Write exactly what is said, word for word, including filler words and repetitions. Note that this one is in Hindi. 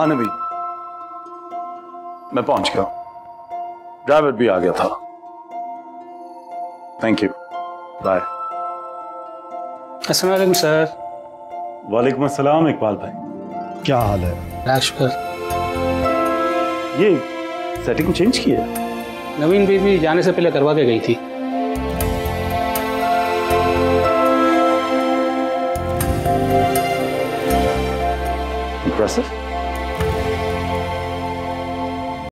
हाँ नबी, मैं पहुंच गया, ड्राइवर भी आ गया था। Thank you, bye. अस्सलाम वालेकुम सर। वालेकुम अस्सलाम इकबाल भाई, क्या हाल है? राजशुकर। ये सेटिंग चेंज की है? नवीन बीबी जाने से पहले करवा के गई थी। इम्प्रेसिव।